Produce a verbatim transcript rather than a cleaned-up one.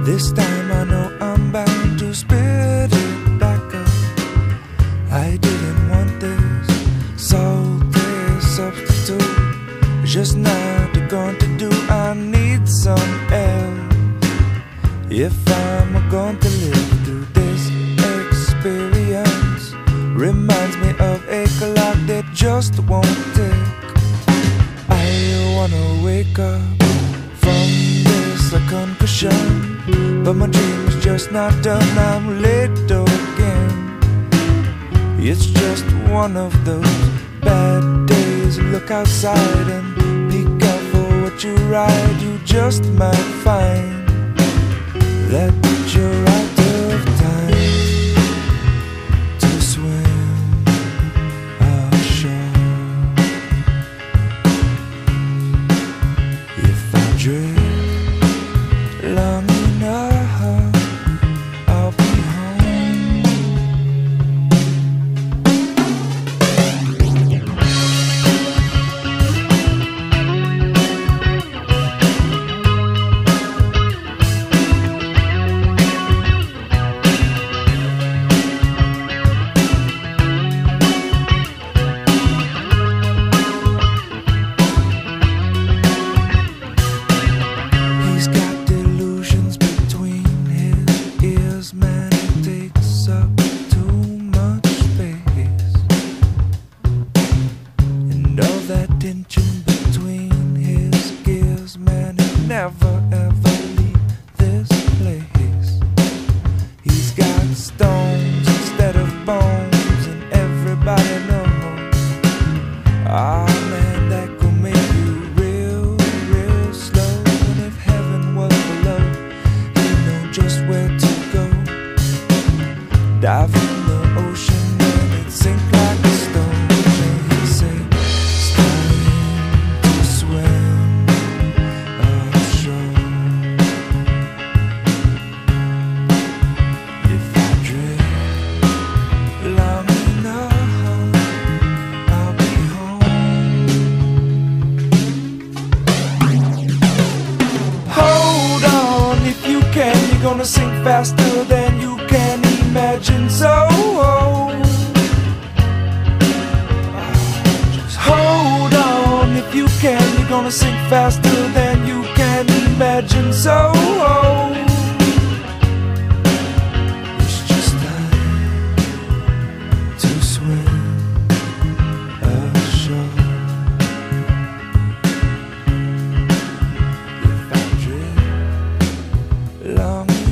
This time I know I'm bound to spit it back up. I didn't want this salty substitute, just not going to do. I need some else if I'm going to live through this experience. Reminds me of a clock that just won't tick. I wanna wake up from this concussion, but my dream is just not done. I'm late again. It's just one of those bad days. Look outside and be careful what you ride. You just might find that you're out of time to swim ashore. If I drift long enough, I'll be between his gears, man, he'll never ever leave this place. He's got stones instead of bones, and everybody knows. Ah, man, that could make you real, real slow. And if heaven was below, he'd know just where to go. Dive in the ocean and it'd sink like a stone. And he'd say, you're gonna sink faster than you can imagine. So just hold on if you can. You're gonna sink faster than you can imagine. So it's just time to swim ashore. If I drift long